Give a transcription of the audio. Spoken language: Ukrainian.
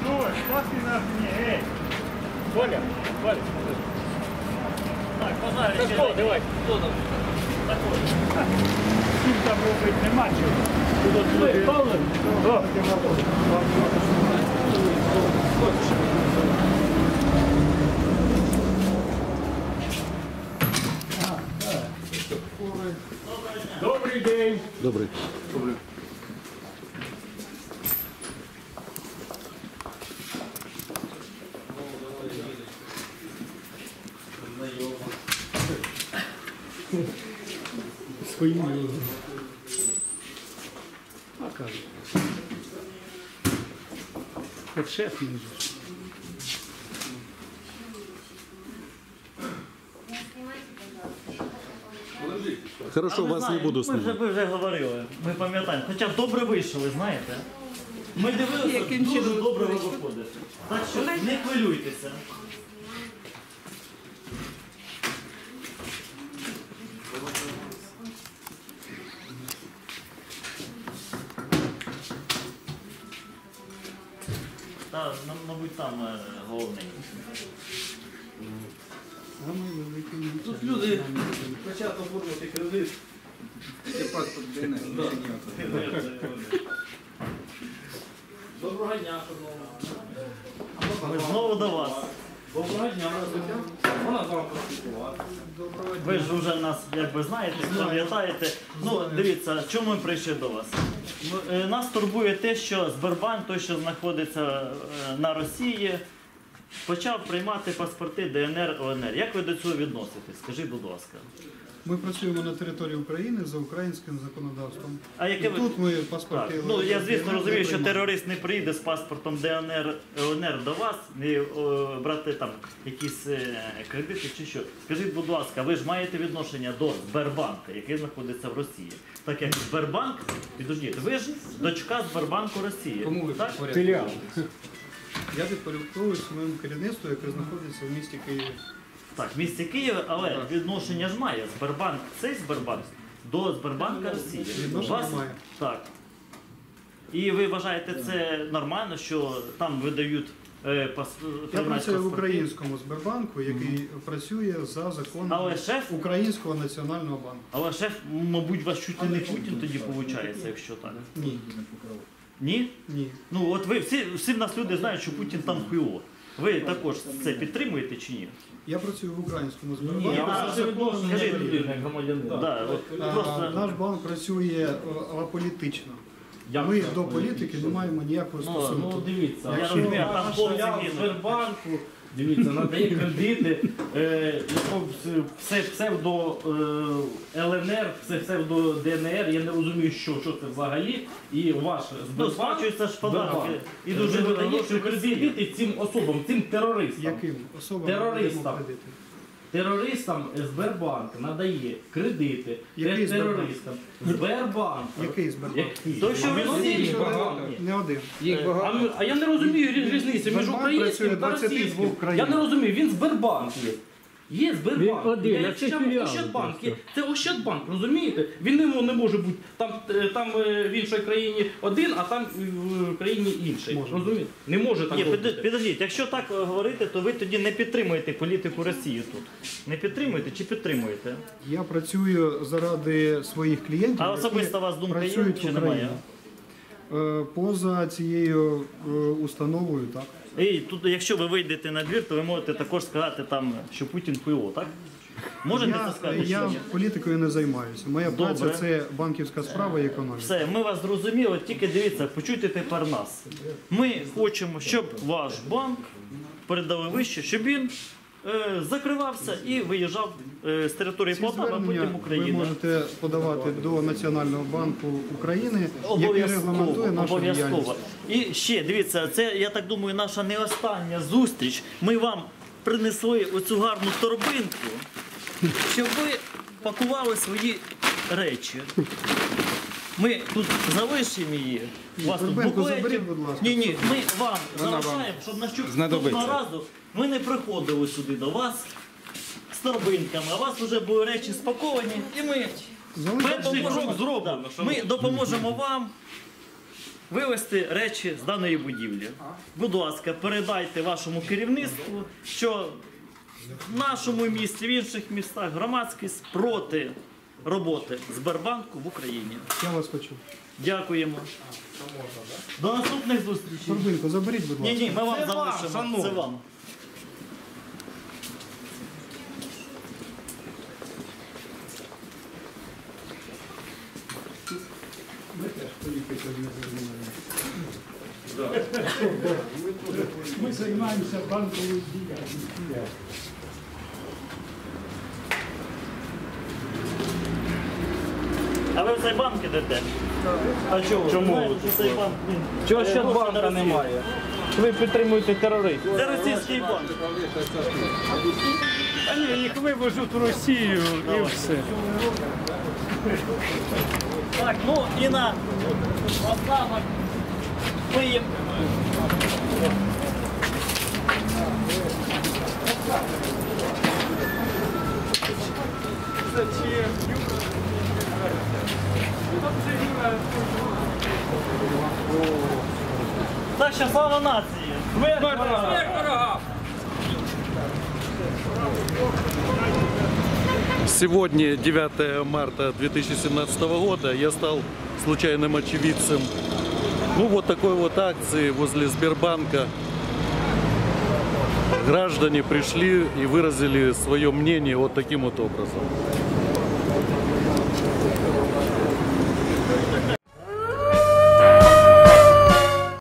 Что ты на мне, эй? Коля, Коля. Так, пожалуйста. Да что, давай. Кто там? Такой. Всім там робити нема чого. Ой, Павло. О. Добрий день. Добрий. Добрий. Свої люди. А кажуть. Як шеф не жиш. Хорошо, вас не буду снимать. Ми вже говорили, ми пам'ятаємо. Хоча добре вийшли, ви знаєте. Ми дивилися, дуже добре ви виходите. Так що не хвилюйтеся. Та, мабуть, там головний. Тут люди хочуть оформити кредит. Це паспорт ДНР. Доброго дня, шановна. Ми знову до вас. Доброго дня, вона з вами поспілкувати. Ви ж вже нас, як ви знаєте, пам'ятаєте. Ну, дивіться, чому ми прийшли до вас? Нас турбує те, що Сбербанк, той, що знаходиться на Росії, почав приймати паспорти ДНР, ЛНР. Як ви до цього відноситесь? Скажіть, будь ласка. Ми працюємо на території України за українським законодавством. А яке І ви... тут ми паспорти... Так. Ну, я, звісно, ДНР розумію, не що приймаємо. терорист не приїде з паспортом ДНР, ЛНР до вас, не брати там якісь кредити чи що. Скажіть, будь ласка, ви ж маєте відношення до Сбербанка, який знаходиться в Росії. Так як Сбербанк, підождіть, ви ж дочка Сбербанку Росії. Кому ви так? підпорядковуєте? Я підпорядковую своєму керівництву, яке знаходиться в місті Києві. Так, в місті Києві, але відношення ж має Сбербанк, цей Сбербанк, до Сбербанка Росії. Відношення має. Так. І ви вважаєте це нормально, що там видають Я працюю в українському Сбербанку, який працює за законом Але шеф- Українського національного банку. Але шеф, мабуть, вас чуть ли не Путін тоді виходить, якщо так. Ні. Ні? Ні. Ну от ви всі в нас люди знають, що Путін там хуйло. Ви також це підтримуєте чи ні? Я працюю в українському Ні, Сбербанку. а за законом скажіть, України. як громадянин. Да, от просто... Наш банк працює аполітично. Ми до політики не маємо ніякого Ну, стосунку. дивіться, Я якщо розумію, а там наш хлопці філіал гинуть. Сбербанку, дивіться, надає кредити, все псевдо ЛНР, все псевдо ДНР, я не розумію, що це взагалі, і ваш Ну, Сбербанк, сплачуються ж податки. Сбербанк, І дуже видає видає кредити цим особам, цим терористам. Яким особам Терористам. надаємо кредити? Терористам Сбербанк надає кредити. Який терористам. Сбербанк. Який Сбербанк? Який? То, що в Росії багато. Не один. А я не розумію різниці між Сбербанк українським працює та в 22 російським. країнах. Я не розумію, він Сбербанк є. Є Сбербанк. Він один, Є а це ще філіал Ощадбанк. просто. Є. Це Ощадбанк, розумієте? Він не може бути там в іншій країні один, а там в країні інший. Може. Розумієте? Не може так Ні, бути. підождіть, якщо так говорити, то ви тоді не підтримуєте політику Росії тут. Не підтримуєте чи підтримуєте? Я працюю заради своїх клієнтів, А особиста у вас думка є працюють чи в немає? Україні. Поза цією установою, так. І тут, якщо ви вийдете на двір, то ви можете також сказати, там, що Путін хуйло, так? Можете це сказати? чи Я ні? політикою не займаюся. Моя Добре. праця це банківська справа і економіка. Все, ми вас зрозуміли, тільки дивіться, почуйте тепер нас. Ми хочемо, щоб ваш банк передали вище, щоб він закривався і виїжджав з території Ці Полтави, а потім звернення ви України. можете подавати до Національного банку України, який регламентує нашу Обов'язково. діяльність. І ще, дивіться, це, я так думаю, наша не остання зустріч. Ми вам принесли оцю гарну торбинку, щоб ви пакували свої речі. Ми тут залишимо її. У вас тут Торбинку буклетів. заберіть, будь ласка. Ні, ми вам залишаємо, щоб наступного разу ми не приходили сюди до вас з торбинками, а у вас вже були речі спаковані, і ми Залиште допоможемо, зроблено, ми допоможемо вам вивезти речі з даної будівлі. Будь ласка, передайте вашому керівництву, що в нашому місті, в інших містах громадськість проти роботи Сбербанку в Україні. Я вас почув. Дякуємо. До наступних зустрічей. Турбинку заберіть, будь ласка. Ні, ми вам Це вам, залишимо. шановні. Це вам. Ми займаємося банковою діяльністю. А ви в цей банк ідете? А чого? Чому? Знаєте, що цей банк, він, Чого гроші на Щадбанка Росію. немає? Ви підтримуєте терористів. Це російський банк. А ні, їх вивезуть в Росію і все. Так, ну і на останок виїм. Так що слава нації! Смерть ворогам! Сегодня, 9 марта 2017 года, я стал случайным очевидцем вот такой вот акции возле Сбербанка. Граждане пришли и выразили свое мнение вот таким вот образом.